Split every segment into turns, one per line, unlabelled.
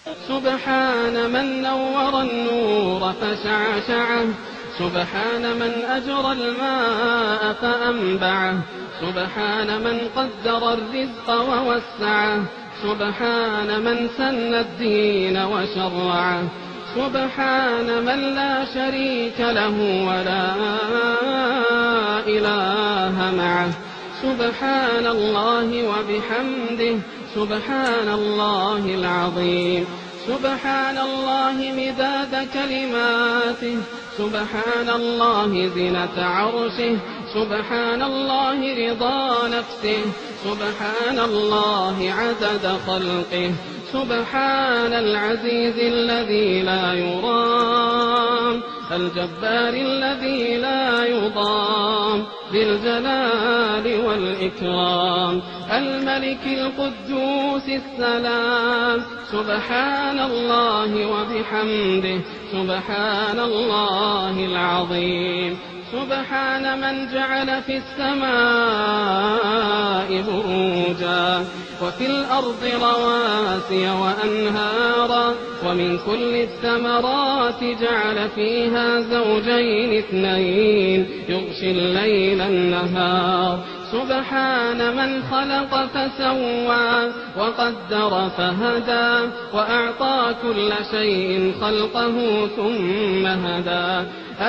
سبحان من نور النور فشعشعه، سبحان من أجرى الماء فأنبعه، سبحان من قدر الرزق ووسعه، سبحان من سن الدين وشرعه، سبحان من لا شريك له ولا إله معه. سبحان الله وبحمده، سبحان الله العظيم. سبحان الله مداد كلماته، سبحان الله زنة عرشه، سبحان الله رضا نفسه، سبحان الله عدد خلقه، سبحان العزيز الذي لا يرام، الجبار الذي لا يضام، ذي الجلال والإكرام، الملك القدوس السلام. سبحان الله وبحمده، سبحان الله العظيم. سبحان من جعل في السماء بروجا وفي الأرض رواسي وأنهارا، ومن كل الثمرات جعل فيها زوجين اثنين يغشي الليل النهار. سبحان من خلق فسوى وقدر فهدى، وأعطى كل شيء خلقه ثم هدى.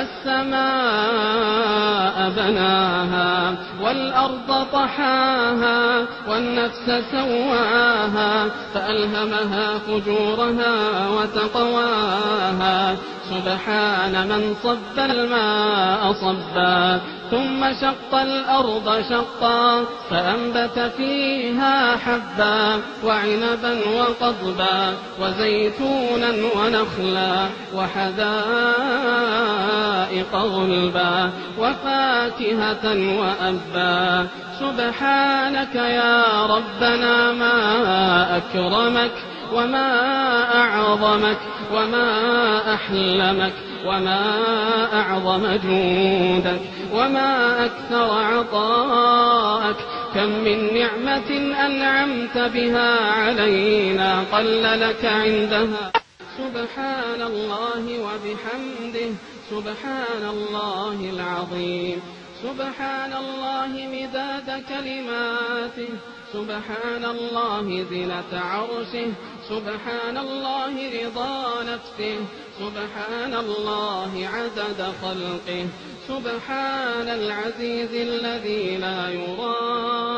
السماء بناها والأرض طحاها والنفس سواها، فألهمها فجورها وتقواها. سبحان من صب الماء صبا ثم شق الأرض شقا، فأنبت فيها حبا وعنبا وقضبا وزيتونا ونخلا وحدائق غلبا وفاكهة وأبا. سبحانك يا ربنا ما أكرمك وما أعظمك وما أحلمك وما أعظم جودك وما أكثر عطاءك. كم من نعمة أنعمت بها علينا قل لك عندها. سبحان الله وبحمده، سبحان الله العظيم. سبحان الله مداد كلماته، سبحان الله زنة عرشه، سبحان الله رضا نفسه، سبحان الله عدد خلقه، سبحان العزيز الذي لا يرام،